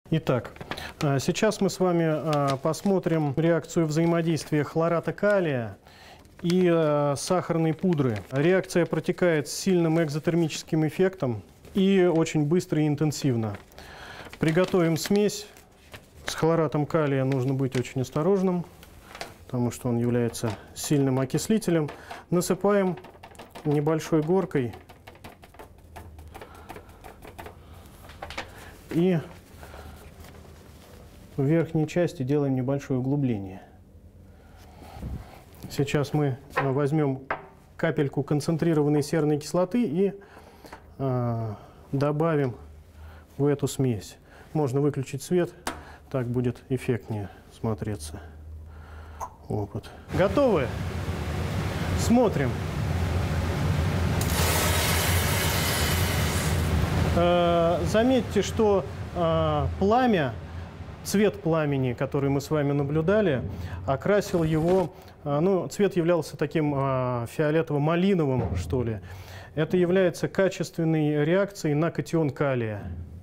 Итак, сейчас мы с вами посмотрим реакцию взаимодействия хлората калия и сахарной пудры. Реакция протекает с сильным экзотермическим эффектом и очень быстро и интенсивно. Приготовим смесь. С хлоратом калия нужно быть очень осторожным, потому что он является сильным окислителем. Насыпаем небольшой горкой и в верхней части делаем небольшое углубление. Сейчас мы возьмем капельку концентрированной серной кислоты и добавим в эту смесь. Можно выключить свет, так будет эффектнее смотреться. Опыт. Готовы? Смотрим. Заметьте, что пламя, цвет пламени, который мы с вами наблюдали, окрасил его, цвет являлся таким фиолетово-малиновым, что ли. Это является качественной реакцией на катион калия.